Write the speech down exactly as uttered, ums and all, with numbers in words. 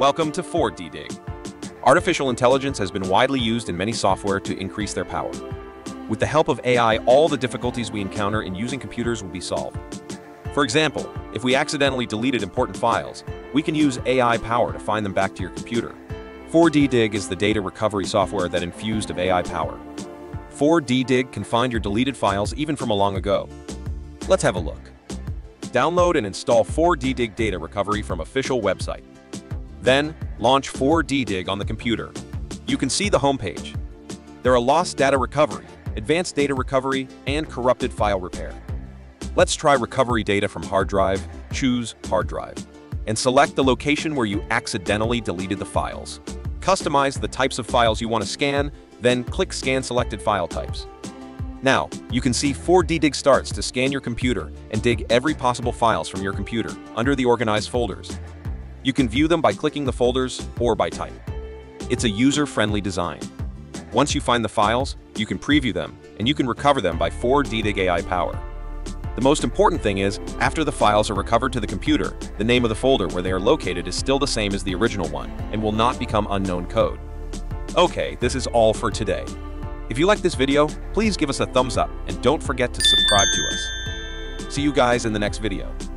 Welcome to four D Dig. Artificial intelligence has been widely used in many software to increase their power. With the help of A I, all the difficulties we encounter in using computers will be solved. For example, if we accidentally deleted important files, we can use A I power to find them back to your computer. four D Dig is the data recovery software that infused of A I power. four D Dig can find your deleted files even from a long ago. Let's have a look. Download and install four D Dig data recovery from official website. Then, launch four D Dig on the computer. You can see the homepage. There are lost data recovery, advanced data recovery, and corrupted file repair. Let's try recovery data from hard drive. Choose hard drive, and select the location where you accidentally deleted the files. Customize the types of files you want to scan, then click Scan Selected File Types. Now, you can see four D Dig starts to scan your computer and dig every possible files from your computer under the organized folders. You can view them by clicking the folders or by type. It's a user-friendly design. Once you find the files, you can preview them, and you can recover them by four D Dig A I power. The most important thing is, after the files are recovered to the computer, the name of the folder where they are located is still the same as the original one and will not become unknown code. Okay, this is all for today. If you like this video, please give us a thumbs up and don't forget to subscribe to us. See you guys in the next video.